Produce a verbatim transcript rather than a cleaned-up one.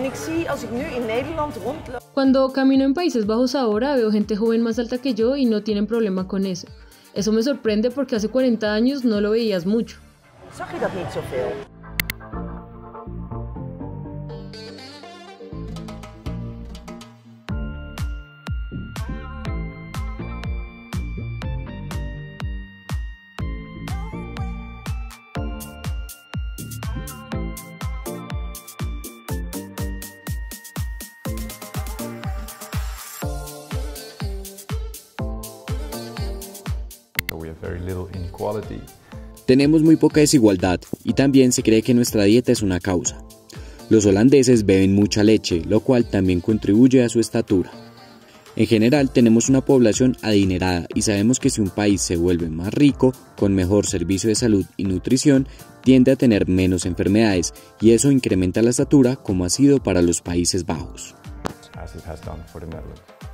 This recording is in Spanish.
Cuando camino en Países Bajos ahora veo gente joven más alta que yo y no tienen problema con eso. Eso me sorprende porque hace cuarenta años no lo veías mucho. Tenemos muy poca desigualdad y también se cree que nuestra dieta es una causa. Los holandeses beben mucha leche, lo cual también contribuye a su estatura. En general tenemos una población adinerada y sabemos que si un país se vuelve más rico, con mejor servicio de salud y nutrición, tiende a tener menos enfermedades y eso incrementa la estatura como ha sido para los Países Bajos.